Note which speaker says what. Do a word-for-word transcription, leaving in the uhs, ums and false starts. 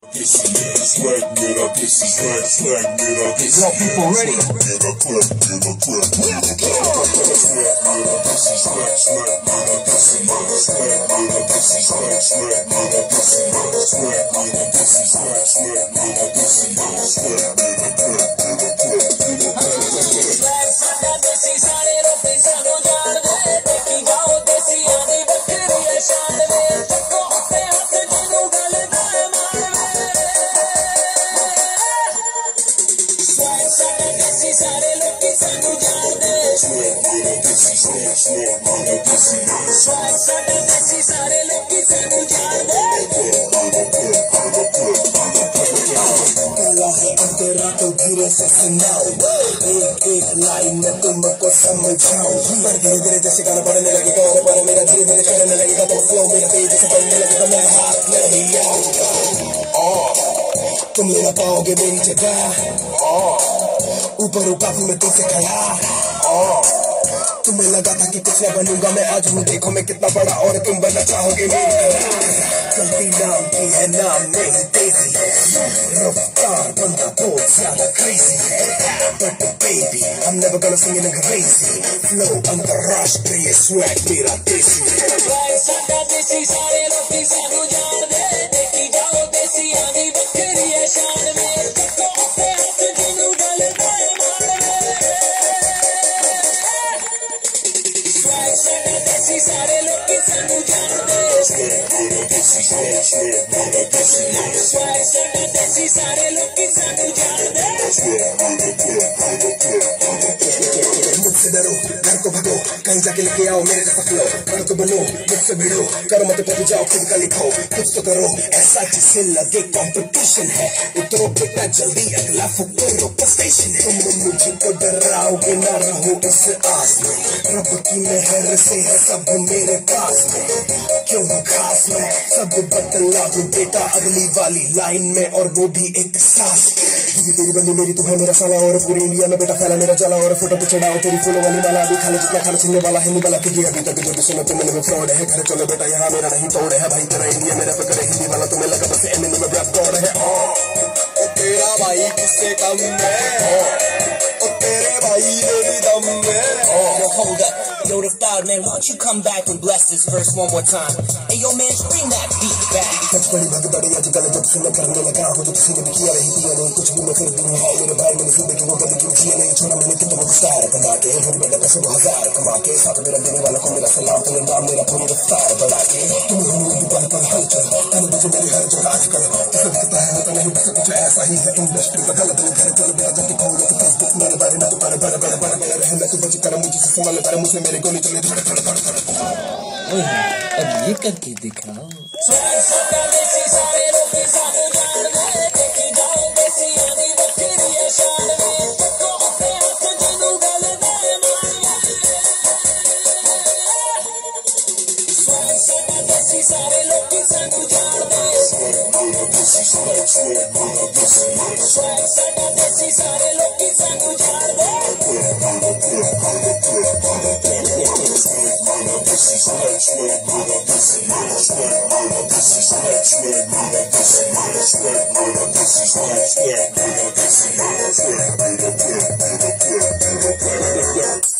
Speaker 1: Swag it up, this is swag, swag it up. Is all people ready? Swag it up, clap it up, clap it up. Swag it up, this is swag, swag it up, this is swag it up, this is swag, swag it up, this is swag it up, this is swag, swag it up, this is swag it up, clap it up, clap it up. Swag साडा देसी सारे रोटे सानू जान दे देखी जाओ देसी आंधी बकरी है शान में चक्को अपने हाथ जिनू गल दे मार साडा देसी सारे लोकी सानू जान दे स्वाग साडा देसी सारे लोकी सानू जान दे कला है अंतरा तो धीरे से सुनाओ एक एक लाइन में तुमको समझाओ पर धीरे धीरे जैसे गाना बढ़ने लगेगा और पर मेरा धीरे धीरे चलने लगेगा तो फ्लो मेरा तेज से बढ़ने लगेगा मेरा हाथ में नहीं आऊंगा तुम ले ना पाओगे मेरी जगह ऊपर काफी में तुमसे खड़ा तुम्हें लगा था कि कुछ न बनूंगा मैं आज हूँ देखो मैं कितना बड़ा और तुम बनना चाहोगे मेरी तरह गलती नाम की है नाम नहीं तेजी रफ्तार बंदा बहुत ज्यादा क्रेजी है but baby I'm never gonna sing in a crazy flow अंतरराष्ट्रीय swag मेरा देसी है साडा देसी सारे लोग सानू जान दे देखी जाओ देसी आंधी बकरी है शान में चक्को अपने हाथ जिनू गल दे मार साडा देसी सारे लोग सानू जान दे स्वाग साडा देसी सारे लोग सानू जान दे मुझसे डरो घर को भगो कहीं जाके लेके आओ मेरे जैसा फ्लो घर को बनो मुझसे भिड़ो करो मत पति जाओ खुद का लिखो कुछ तो करो ऐसा जिससे लगे कंपटीशन है उतरो बेटा जल्दी अगला फुकरो पर स्टेशन है तुम मुझको डराओगे ना रहो इस आस में रब की मेहर से है सब मेरे पास में क्यों खास में सब बदला दूं बेटा अगली वाली लाइन में और वो भी एक सांस तेरी बंदी मेरी तू है मेरा साला और पूरी इंडिया में बेटा फैला मेरा चला और फोटो पे चढ़ाओ तेरी फूलों वाली माला अभी खाले जितना खाना छीनने वाला है नहीं वाला कि अभी तक जो भी सुनो तुमने में फ्रॉड है घर चलो बेटा यहाँ मेरा नहीं तोड़ है भाई तेरा इंडिया मेरा पे करे हिंदी वाला तुम्हें लगा बस एनिमी में रैप गॉड है ओ तेरा भाई किससे कम है ओ तेरे भाई मेरी दम में yo hold up yo the style man why don't you come back and bless this verse one more time hey yo man bring that beat back सच बड़ी भगदड़ी आजकल जब से मैं करने लगा हूँ जब से मैंने किया नहीं किया नहीं कुछ भी मैं कर दूँ है मेरे भाई मैंने जिंदगी वो कभी किया नहीं छोड़ा मैंने कि तुमको स्टार कमा के फिर बेटा पैसे दो हजार कमा के साथ मेरा देने वाला को मेरा सलाम तेरे नाम मेरा पूरी रफ्तार बढ़ा के तुम हूँ पल पल हलचल तन बजे मेरी हर जगह आजकल जैसे दिखता है होता नहीं बस कुछ ऐसा ही है इंडस्ट्री का गलत घर चल मेरा जब खोलो तो फेसबुक मेरे बारे में तो बड़े बड़े बड़े बड़े मेरे रहना तो बची कर मुझे संभाल पर मुझे मेरे को नहीं चले थोड़े थोड़े थोड़े अब ये करके दिखाओ स्वाग साडा देसी सारे लोग सानू जान दे देखी जाओ देसी आंधी बकरी है शान में चक्को अपने हाथ जिनू गल दे मार स्वाग साडा देसी सारे लोग सानू जान दे स्वाग साडा देसी सारे लोग सानू जान दे Swag,